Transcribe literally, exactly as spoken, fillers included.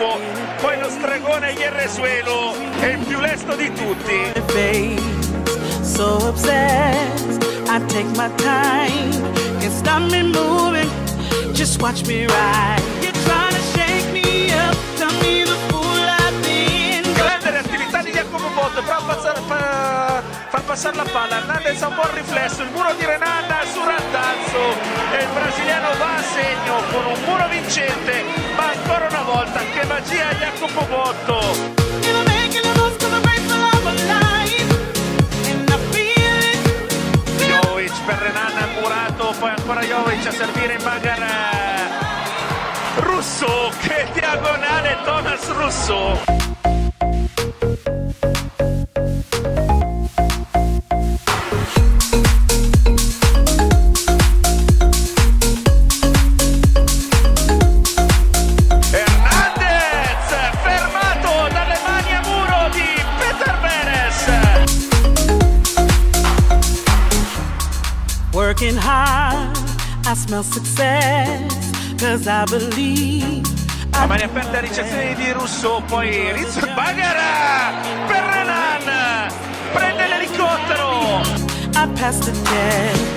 tuffo, poi lo stregone Ierrezuelo è il più lesto di tutti. So obsessed, I take my time, can't stop me moving, just watch me ride. You're trying to shake me up, tell me the fool I've been. Grande reattività di Jacopo Botto, fa passare, fa, fa passare la palla, Hernandez ha un buon riflesso, il muro di Renan su Randazzo e il brasiliano va a segno con un muro vincente, ma ancora una volta che magia Jacopo Botto. Per Renan murato, poi ancora Jovic a servire in Magar. Russo, che diagonale Thomas Russo. Hernandez fermato dalle mani a muro di Peter Beres. Working hard, I smell success, cause I believe. A mani aperte a ricezione di Russo, poi Rizzo Bagara per Renan, prende l'elicottero. I passed the test.